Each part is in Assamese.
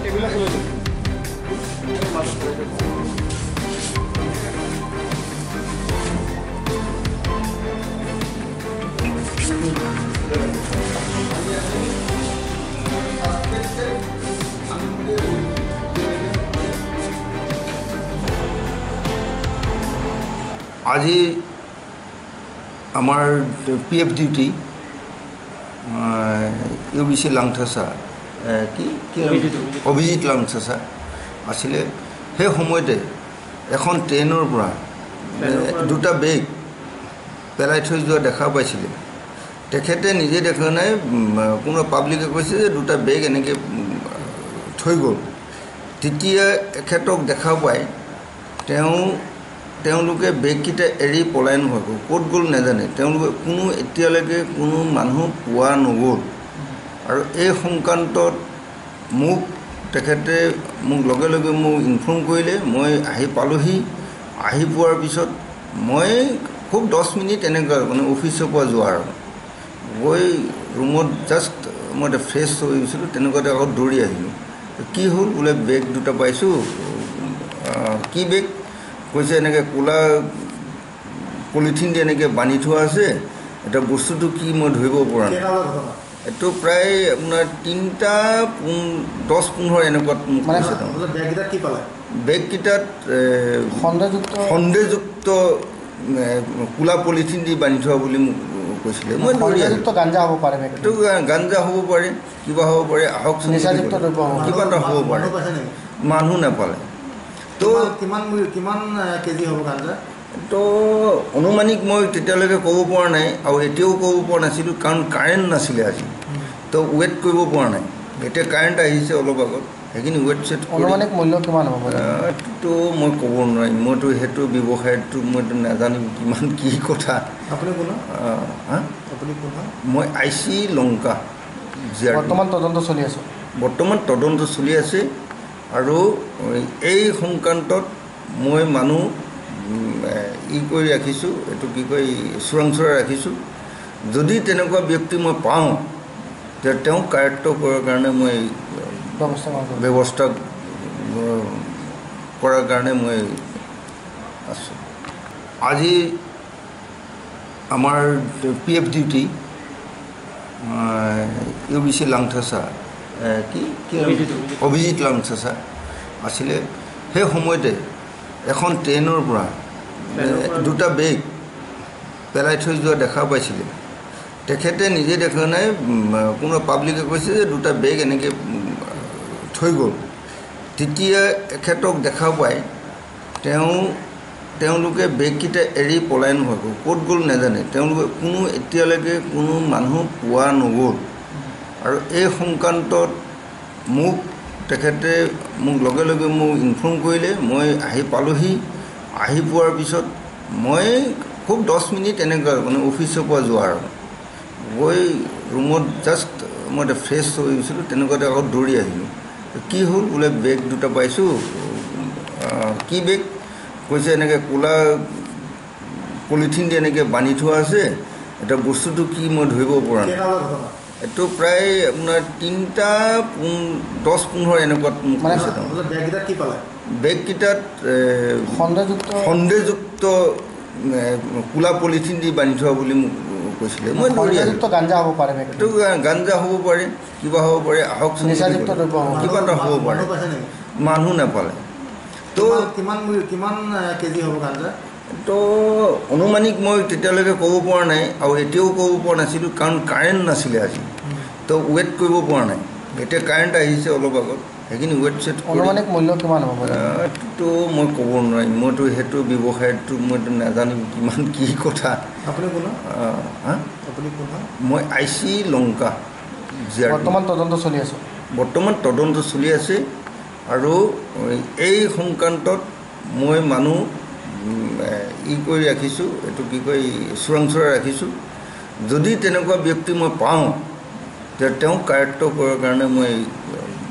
আজি আমাৰ PF ডিউটি UBC লাংথাচা কি অভিজিত লাংথাচা আছিলে। সেই সময়তে এখন ট্ৰেইনৰ পৰা দুটা বেগ পেলাই থৈ যোৱা দেখা পাইছিলে। তেখেতে নিজে দেখা নাই, কোনো পাব্লিকে কৈছে যে দুটা বেগ এনেকৈ থৈ গ'ল। তেতিয়া এখেতক দেখা পাই তেওঁলোকে বেগকেইটা এৰি পলায়ন হৈ গ'ল। ক'ত গ'ল নাজানে। তেওঁলোকে এতিয়ালৈকে কোনো মানুহ পোৱা নগ'ল। আৰু এই সংক্ৰান্তত তেখেতে মোক লগে লগে ইনফৰ্ম কৰিলে। মই আহি পালোহি। আহি পোৱাৰ পিছত মই খুব 10 মিনিট এনেকুৱা অফিচৰ পৰা যোৱাৰ গৈ ৰুমত জাষ্ট মই ফ্ৰেছ হৈ গৈছিলোঁ। তেনেকুৱাতে আকৌ দৌৰি আহিলোঁ। কি হ'ল বোলে, বেগ দুটা পাইছোঁ। কি বেগ কৈছে, এনেকৈ ক'লা পলিথিন দি এনেকৈ বান্ধি থোৱা আছে। এতিয়া বস্তুটো কি মই ধৰিব পৰা নাই। এইটো প্ৰায় আপোনাৰ 3:10-15 এনেকুৱাত মোক কৈছে। বেগকেইটাত সন্দেহযুক্ত ক'লা পলিথিন দি বান্ধি থোৱা বুলি মোক কৈছিলে। মই দৌৰি আহিলোঁ। গাঞ্জা হ'ব পাৰে, এইটো গাঞ্জা হ'ব পাৰে, কিবা হ'ব পাৰে, আহকচোন কিবা এটা হ'ব পাৰে। মানুহ নাপালে। তো কিমান কেজি হ'ব গাঞ্জা? তো অনুমানিক মই তেতিয়ালৈকে ক'ব পৰা নাই, আৰু এতিয়াও ক'ব পৰা নাছিলোঁ, কাৰণ কাৰেণ্ট নাছিলে আজি। তো ৱেইট কৰিব পৰা নাই। এতিয়া কাৰেণ্ট আহিছে অলপ আগত, সেইখিনি ৱেইট চেট অনুমানিক মূল্য কিমান হ'ব? তো মই ক'ব নোৱাৰিম। মইতো সেইটো ব্যৱসায়টো মইতো নাজানিম কিমান কি কথা। মই IC লংকা। বৰ্তমান তদন্ত চলি আছে। আৰু এই সংক্ৰান্তত মই মানুহ কৰি ৰাখিছোঁ, এইটো কি কয়, চোৰাংচোৰা ৰাখিছোঁ। যদি তেনেকুৱা ব্যক্তি মই পাওঁ, তেতিয়া তেওঁক কাৰ্য কৰাৰ কাৰণে মই ব্যৱস্থা কৰাৰ কাৰণে মই আছোঁ। আজি আমাৰ PF ডিউটি UBC লাংথাচা কি অভিজিত লাংথাচা আছিলে। সেই সময়তে এখন ট্ৰেইনৰ পৰা দুটা বেগ পেলাই থৈ যোৱা দেখা পাইছিলে। তেখেতে নিজে দেখা নাই, কোনো পাব্লিকে কৈছে যে দুটা বেগ এনেকৈ থৈ গ'ল। তেতিয়া এখেতক দেখা পাই তেওঁলোকে বেগকেইটা এৰি পলায়ন হৈ গ'ল। ক'ত গ'ল নাজানে। তেওঁলোকে এতিয়ালৈকে কোনো মানুহ পোৱা নগ'ল। আৰু এই সংক্ৰান্তত তেখেতে মোক লগে লগে ইনফৰ্ম কৰিলে। মই আহি পালোহি। আহি পোৱাৰ পিছত মই খুব 10 মিনিট এনেকুৱা অফিচৰ পৰা যোৱাৰ গৈ ৰুমত জাষ্ট মই ফ্ৰেছ হৈ গৈছিলোঁ। তেনেকুৱাতে আকৌ দৌৰি আহিলোঁ। কি হ'ল বোলে, বেগ দুটা পাইছোঁ। কি বেগ কৈছে, এনেকৈ ক'লা পলিথিন দি এনেকৈ বান্ধি থোৱা আছে। এতিয়া বস্তুটো কি মই ধৰিব পৰা নাই। এইটো প্ৰায় আপোনাৰ 3:10-15 এনেকুৱাত মোক কৈছে। বেগকেইটাত সন্দেহযুক্ত ক'লা পলিথিন দি বান্ধি থোৱা বুলি মোক কৈছিলে। মই দৌৰি আহিলোঁ। গাঞ্জা হ'ব পাৰে, এইটো গাঞ্জা হ'ব পাৰে, কিবা হ'ব পাৰে, আহকচোন কিবা এটা হ'ব পাৰে। মানুহ নাপালে। তো কিমান কেজি হ'ব গাঞ্জা? তো অনুমানিক মই তেতিয়ালৈকে ক'ব পৰা নাই, আৰু এতিয়াও ক'ব পৰা নাছিলোঁ, কাৰণ কাৰেণ্ট নাছিলে আজি। তো ৱেইট কৰিব পৰা নাই। এতিয়া কাৰেণ্ট আহিছে অলপ আগত, সেইখিনি ৱেইট চেট অনুমানিক মূল্য কিমান হ'ব? তো মই ক'ব নোৱাৰিম। মইতো সেইটো ব্যৱসায়টো মইতো নাজানিম কিমান কি কথা। মই IC লংকা। বৰ্তমান তদন্ত চলি আছে। আৰু এই সংক্ৰান্তত মই মানুহ কৰি ৰাখিছোঁ, এইটো কি কয়, চোৰাংচোৰা ৰাখিছোঁ। যদি তেনেকুৱা ব্যক্তি মই পাওঁ, তেতিয়া তেওঁক কাৰ্য কৰাৰ কাৰণে মই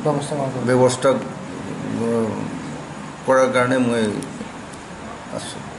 ব্যৱস্থা কৰাৰ কাৰণে মই আছোঁ।